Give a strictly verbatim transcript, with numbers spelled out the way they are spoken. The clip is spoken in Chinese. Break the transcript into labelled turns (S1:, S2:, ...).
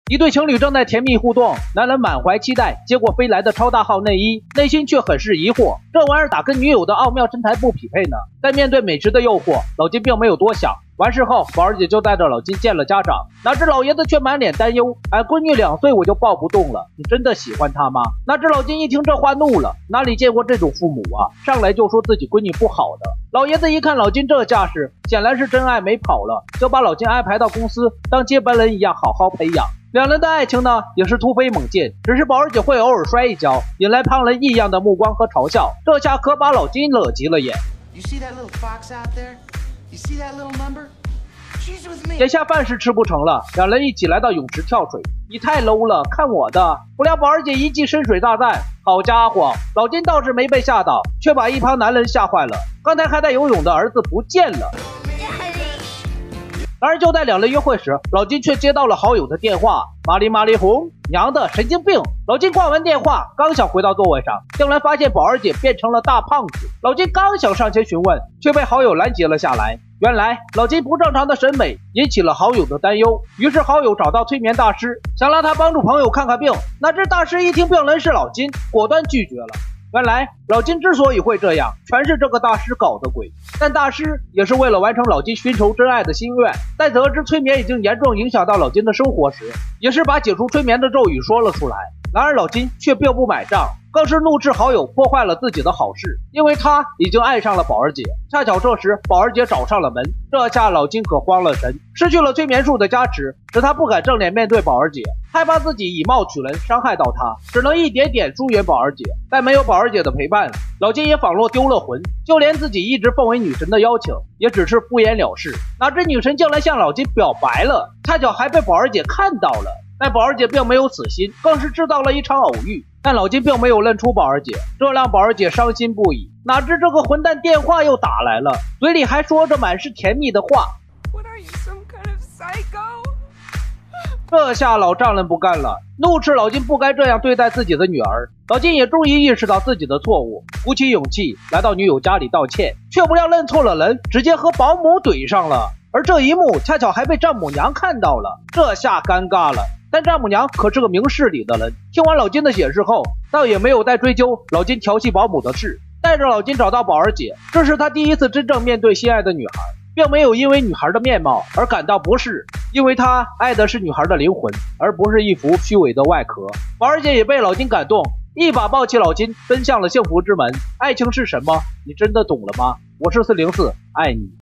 S1: 一对情侣正在甜蜜互动，男人满怀期待，结果飞来的超大号内衣，内心却很是疑惑，这玩意儿咋跟女友的奥妙身材不匹配呢？但面对美食的诱惑，老金并没有多想。完事后，宝儿姐就带着老金见了家长，哪知老爷子却满脸担忧：“俺闺女两岁我就抱不动了，你真的喜欢她吗？”哪知老金一听这话怒了，哪里见过这种父母啊，上来就说自己闺女不好的。老爷子一看老金这架势，显然是真爱没跑了，就把老金安排到公司当接班人一样好好培养。两人的爱情呢，也是突飞猛进，只是宝儿姐会偶尔摔一跤，引来旁人异样的目光和嘲笑，这下可把老金乐极了眼。眼下饭是吃不成了，两人一起来到泳池跳水。你太 low 了，看我的！不料宝儿姐一记深水炸弹，好家伙，老金倒是没被吓到，却把一旁男人吓坏了。刚才还在游泳的儿子不见了。然而就在两人约会时，老金却接到了好友的电话。玛丽玛丽红，娘的神经病！老金挂完电话，刚想回到座位上，竟然发现宝儿姐变成了大胖子。老金刚想上前询问，却被好友拦截了下来。原来老金不正常的审美引起了好友的担忧，于是好友找到催眠大师，想让他帮助朋友看看病。哪知大师一听病人是老金，果断拒绝了。原来老金之所以会这样，全是这个大师搞的鬼。但大师也是为了完成老金寻求真爱的心愿，在得知催眠已经严重影响到老金的生活时，也是把解除催眠的咒语说了出来。然而老金却并不买账，更是怒斥好友破坏了自己的好事，因为他已经爱上了宝儿姐。恰巧这时宝儿姐找上了门，这下老金可慌了神，失去了催眠术的加持，使他不敢正脸面对宝儿姐，害怕自己以貌取人伤害到她，只能一点点疏远宝儿姐。但没有宝儿姐的陪伴，老金也仿若丢了魂，就连自己一直奉为女神的邀请也只是敷衍了事。哪知女神竟然向老金表白了，恰巧还被宝儿姐看到了。但宝儿姐并没有死心，更是制造了一场偶遇。但老金并没有认出宝儿姐，这让宝儿姐伤心不已。哪知这个混蛋电话又打来了，嘴里还说着满是甜蜜的话。这下老丈人不干了，怒斥老金不该这样对待自己的女儿。老金也终于意识到自己的错误，鼓起勇气来到女友家里道歉，却不料认错了人，直接和保姆怼上了。而这一幕恰巧还被丈母娘看到了，这下尴尬了。但丈母娘可是个明事理的人，听完老金的解释后，倒也没有再追究老金调戏保姆的事，带着老金找到宝儿姐。这是他第一次真正面对心爱的女孩，并没有因为女孩的面貌而感到不适，因为他爱的是女孩的灵魂，而不是一副虚伪的外壳。宝儿姐也被老金感动，一把抱起老金，奔向了幸福之门。爱情是什么？你真的懂了吗？我是四零四，爱你。